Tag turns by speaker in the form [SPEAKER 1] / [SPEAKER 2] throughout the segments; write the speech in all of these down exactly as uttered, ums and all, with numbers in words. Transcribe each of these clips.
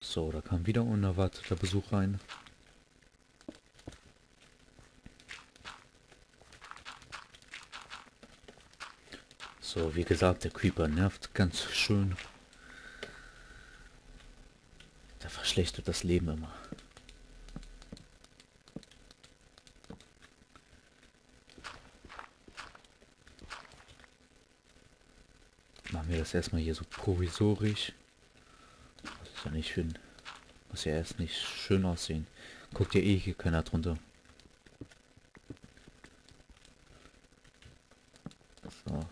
[SPEAKER 1] So, da kam wieder unerwarteter Besuch rein. So, wie gesagt, der Creeper nervt ganz schön. Der verschlechtert das Leben immer. Machen wir das erstmal hier so provisorisch. Das ist ja nicht schön. Muss ja erst nicht schön aussehen. Guckt ja eh hier keiner drunter. So.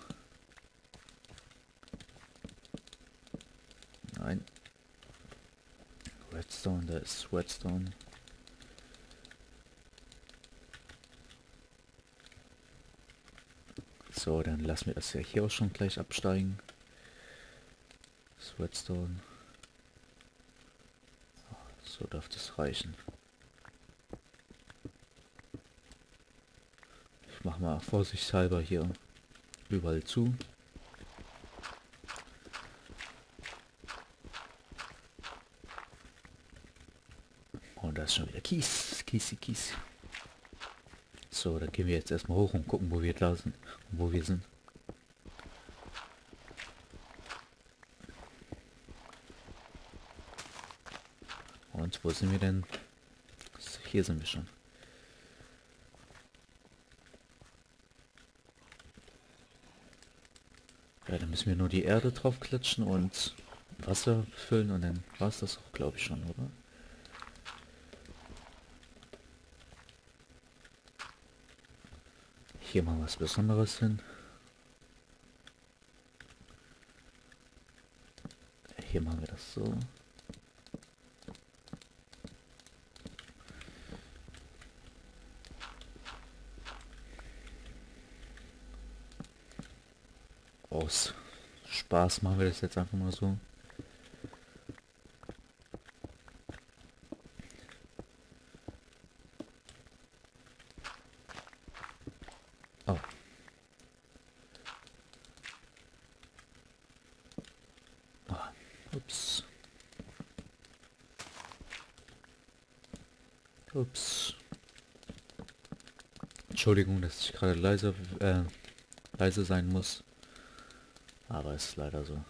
[SPEAKER 1] Nein. Redstone, da ist Redstone. So, dann lassen wir das ja hier auch schon gleich absteigen. Das Redstone. So darf das reichen. Ich mache mal vorsichtshalber hier überall zu. Und da ist schon wieder Kies, Kiesi, Kies. So, dann gehen wir jetzt erstmal hoch und gucken, wo wir da sind und wo wir sind. Und wo sind wir denn? Hier sind wir schon. Ja, dann müssen wir nur die Erde drauf klatschen und Wasser füllen und dann war es das auch, glaube ich, schon, oder? Hier mal was Besonderes hin. Hier machen wir das so. Aus Spaß machen wir das jetzt einfach mal so. Oh. Ah, ups. Ups. Entschuldigung, dass ich gerade leise, äh, leise sein muss. Aber es ist leider so.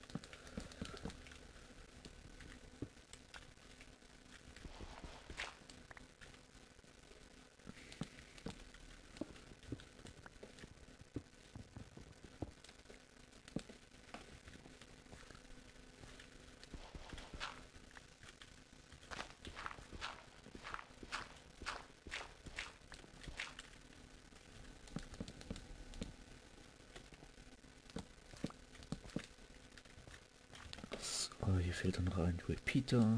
[SPEAKER 1] So, hier fehlt dann noch ein Repeater.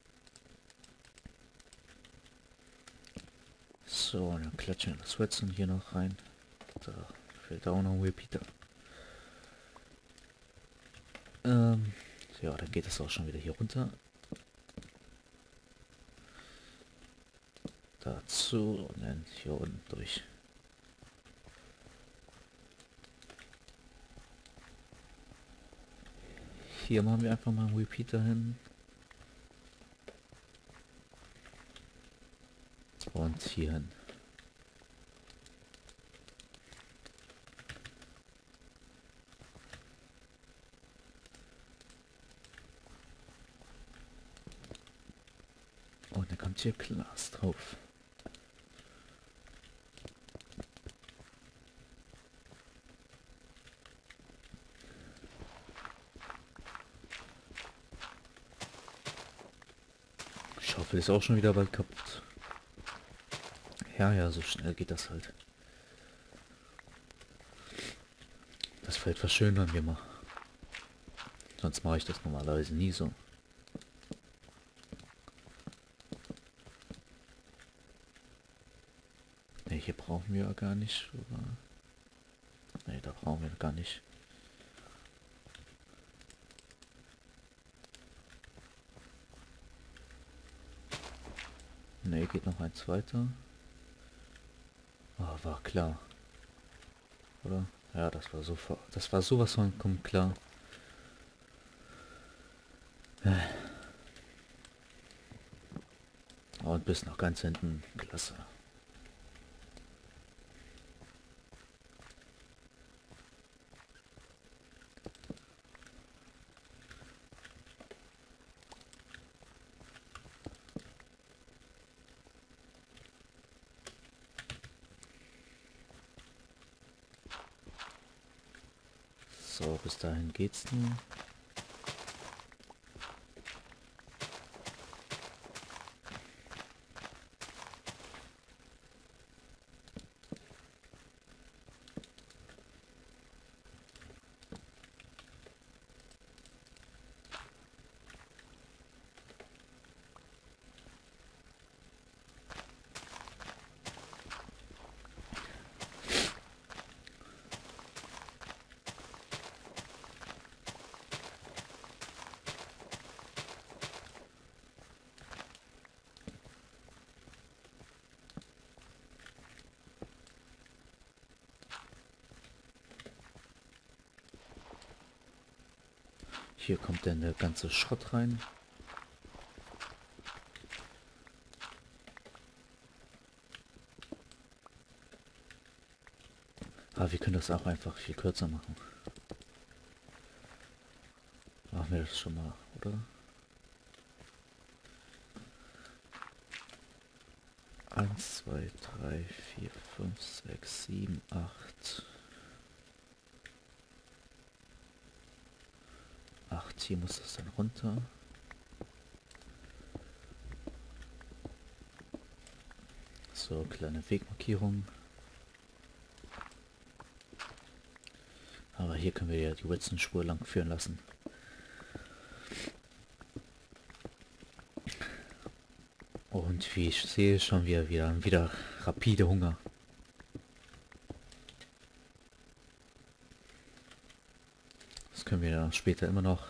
[SPEAKER 1] So, dann klatschen wir das Redstone hier noch rein. Da fehlt auch noch ein Repeater. Ähm, ja, dann geht es auch schon wieder hier runter. Dazu und dann hier unten durch. Hier machen wir einfach mal einen Repeater hin. Und hier hin. Und dann kommt hier Glas drauf. Schaufel ist auch schon wieder bald kaputt. Ja, ja, so schnell geht das halt. Das Feld verschönern wir mal. Sonst mache ich das normalerweise nie so. Ne, hier brauchen wir ja gar nicht. Ne, da brauchen wir gar nicht. Ne, geht noch eins weiter. Ah, war klar. Oder? Ja, das war so, das war sowas von klar. und bis nach ganz hinten. Klasse. So, bis dahin geht's nun. Hier kommt dann der ganze Schrott rein. Aber wir können das auch einfach viel kürzer machen. Machen wir das schon mal, oder? Eins, zwei, drei, vier, fünf, sechs, sieben, acht. acht, hier muss das dann runter. So, kleine Wegmarkierung. Aber hier können wir ja die Wilson-Spur lang führen lassen. Und wie ich sehe, schon wieder, wieder, wieder rapide Hunger. Das können wir dann später immer noch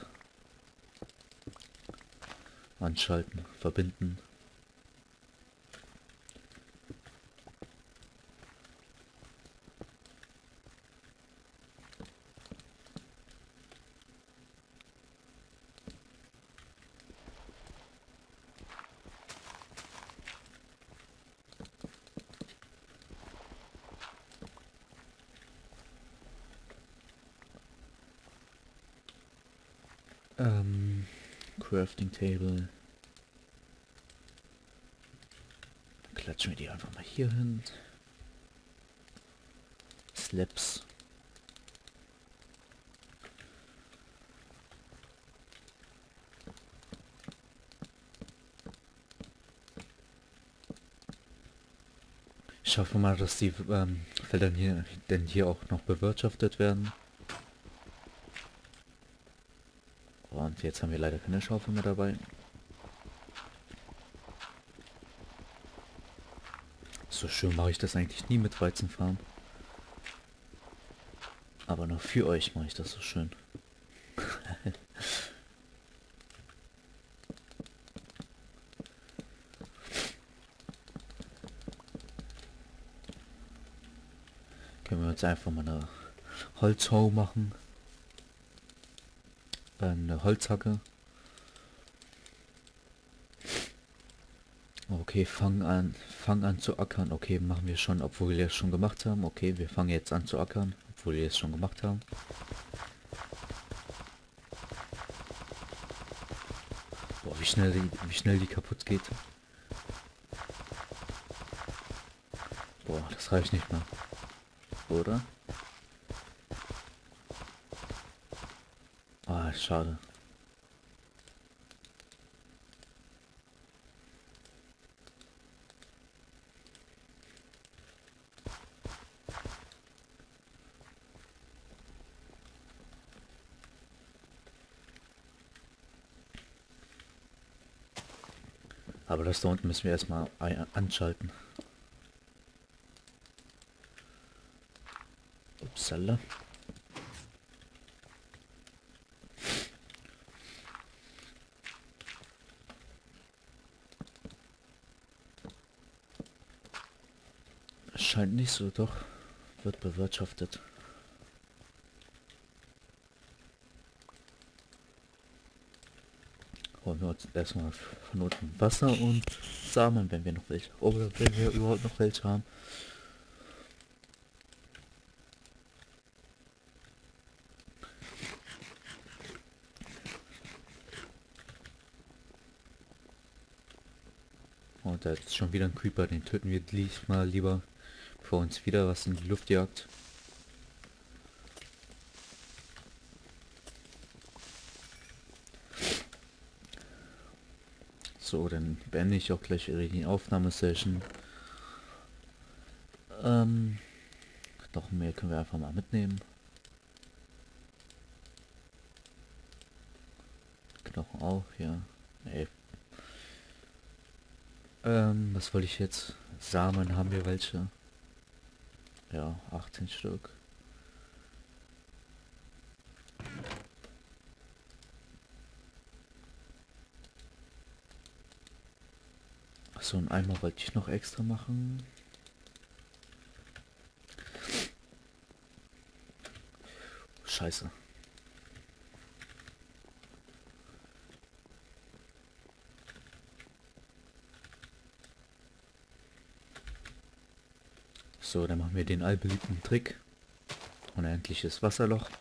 [SPEAKER 1] anschalten, verbinden. Ähm, Crafting Table. Klatschen wir die einfach mal hier hin. Slabs. Ich hoffe mal, dass die ähm, Felder hier denn hier auch noch bewirtschaftet werden. Und jetzt haben wir leider keine Schaufel mehr dabei. So schön mache ich das eigentlich nie mit Weizenfarm. Aber nur für euch mache ich das so schön. Können wir uns einfach mal eine Holzhau machen. Äh, eine Holzhacke. Okay, fang an, fang an zu ackern. Okay, machen wir schon, obwohl wir es schon gemacht haben. Okay, wir fangen jetzt an zu ackern, obwohl wir es schon gemacht haben. Boah, wie schnell die, wie schnell die kaputt geht. Boah, das reicht nicht mehr. Oder? Ah, schade. Aber das da unten müssen wir erstmal anschalten. Upsala. Scheint nicht so, doch. Wird bewirtschaftet. Holen wir uns erstmal von unten Wasser und Samen, wenn wir noch welche, oder wenn wir überhaupt noch welche haben. Und da ist schon wieder ein Creeper, den töten wir diesmal lieber, bevor uns wieder was in die Luft jagt. So, dann beende ich auch gleich wieder die Aufnahmesession. Ähm, noch mehr können wir einfach mal mitnehmen. Knochen auch, ja. Ey. Ähm, was wollte ich jetzt? Samen haben wir welche? Ja, achtzehn Stück. Achso, und einmal wollte ich noch extra machen. Scheiße. So, dann machen wir den allbeliebten Trick. Unendliches Wasserloch.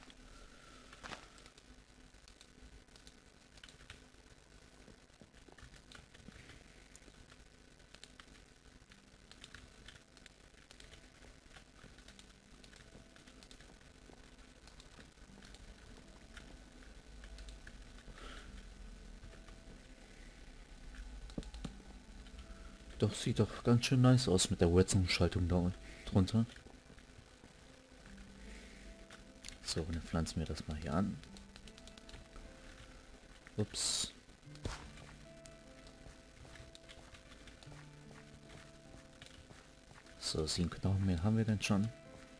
[SPEAKER 1] Doch, sieht doch ganz schön nice aus mit der Redstone-Schaltung da drunter. So, dann pflanzen wir das mal hier an. Ups. So, sieben Knochen mehr haben wir denn schon.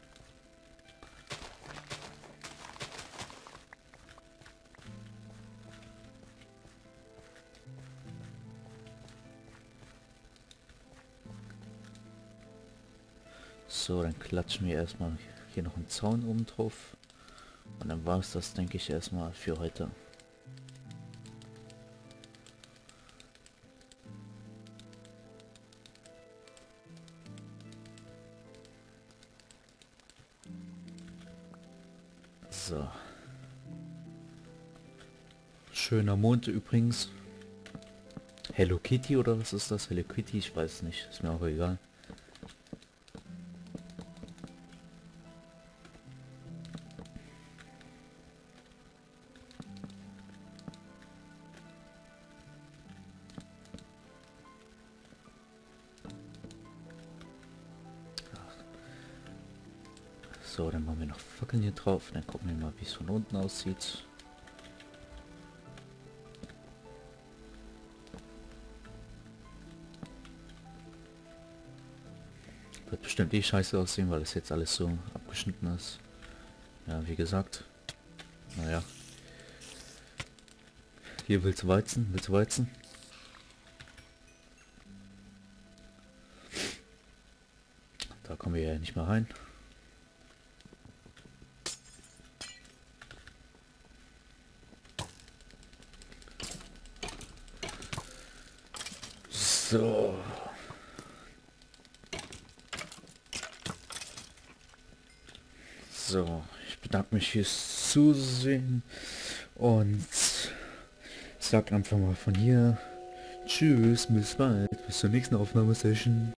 [SPEAKER 1] So, dann klatschen wir erstmal hier noch einen Zaun oben drauf. Und dann war es das, denke ich, erstmal für heute. So. Schöner Mond übrigens. Hello Kitty oder was ist das? Hello Kitty, ich weiß nicht. Ist mir auch egal. So, dann machen wir noch Fackeln hier drauf. Dann gucken wir mal, wie es von unten aussieht. Wird bestimmt eh scheiße aussehen, weil es jetzt alles so abgeschnitten ist. Ja, wie gesagt. Naja. Hier willst du Weizen? Willst du Weizen? Da kommen wir ja nicht mehr rein. So. So, ich bedanke mich fürs Zusehen und sag einfach mal von hier. Tschüss, bis bald, bis zur nächsten Aufnahmesession.